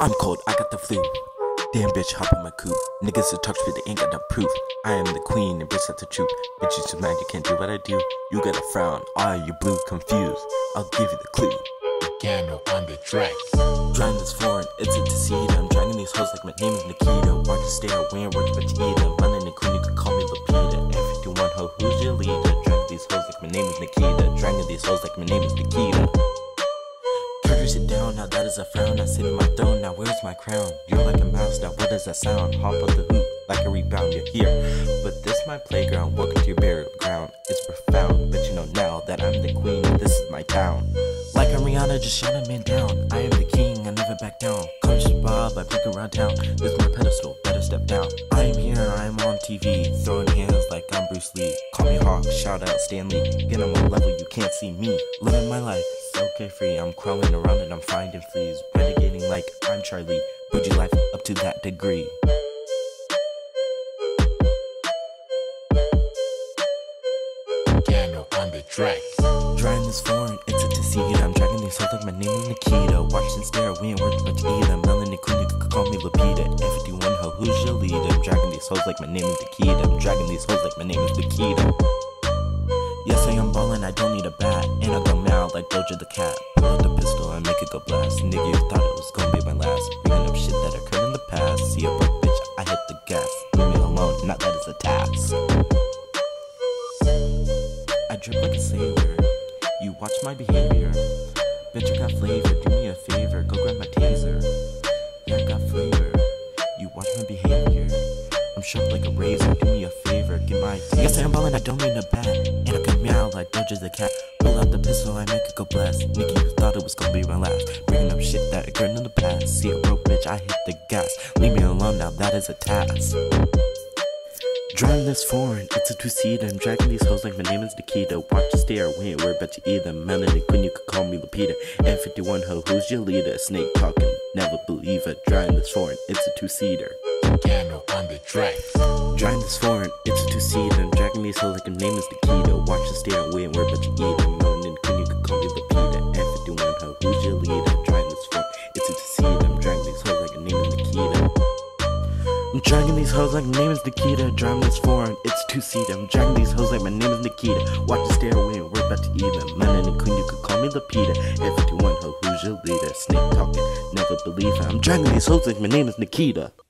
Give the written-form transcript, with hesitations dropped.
I'm cold, I got the flu. Damn bitch, hop on my coupe. Niggas who talk shit, they ain't got no proof. I am the queen, and bitch, that's the truth. Bitch, you so mad you can't do what I do. You got a frown, you blue, confused. I'll give you the clue. Candle on the track. Driving this foreign, it's a deceit. I'm dragging these hoes like my name is Nikita. Watch you stare, we ain't working but you eat them. Running the queen, you can call me Lupita. F51 ho, who's your leader? Dragging these hoes like my name is Nikita. Dragging these hoes like my name is Nikita. Turkey sit down, now that is a frown. I sit in my throne, now where's my crown? You're like a mouse, now what does that sound? Hop on the hoop, like a rebound, you're here. But this my playground, welcome to your burial ground. It's profound, but you know now that I'm the queen and this is my town. Like I'm Rihanna, just shout a man down. I am the king, I never back down. Conscious Bob, I pick around town. This is my pedestal, better step down. I am here, I am on TV, throwing hands like I'm Bruce Lee. Call me Hawk, shout out Stanley. Get on my level, you can't see me. Living my life, so carefree. I'm crawling around and I'm finding fleas. Renegading like I'm Charlie. Bougie life up to that degree. Candle on the track. Driving this foreign, it's a deceit. I'm dragging these hoes like my name is Nikita. Watch and stare, we ain't working but you eat them. Melanin queen, you can call me Lupita. F51 ho, who's your leader? I'm dragging these hoes like my name is Nikita. I'm dragging these hoes like my name is Nikita. Yes, I am ballin', I don't need a bat. And I go meow like Doja the cat. Pull out the pistol and make it go blast. Nigga, you thought it was gonna be my last. Bringing up shit that occurred in the past. See a broke bitch, I hit the gas. Leave me alone, not that it's a task. I drip like a savior. You watch my behavior. Bitch, I got flavor, do me a favor. Go grab my taser. Yeah, I got flavor. You watch my behavior. I'm sharp like a razor, do me a favor, get my taser. Yes, I am ballin', I don't need a bat. And I can meow like Doja the cat. Pull out the pistol, I make it go blast. Nigga, you thought it was gonna be my last. Bringing up shit that occurred in the past. See a broke bitch, I hit the gas. Leave me alone, now that is a task. Driving this foreign, it's a two-seater. I'm dragging these hoes like my name is Nikita. Watch the stare, we ain't worried about you either. Melanin queen, you could call me Lupita. F51 ho, who's your leader? Snake talking, never believe it. Driving this foreign, it's a two-seater. Candle on the track. Driving this foreign, it's a two-seater. I'm dragging these hoes like my name is Nikita. Watch the stare, we ain't worried about you either. Melanin queen, you could call me Lupita. F51 ho, who's your leader? Driving this foreign, it's a two-seater. I'm dragging these hoes like my name is Nikita. I'm dragging these hoes like my name is Nikita. Driving this foreign, it's two-seater. I'm dragging these hoes like my name is Nikita. Watch the stare, we ain't worried about to eat them. Melanin queen, you could call me Lupita. F51 ho, who's your leader? Snake talking, never believe it. I'm dragging these hoes like my name is Nikita.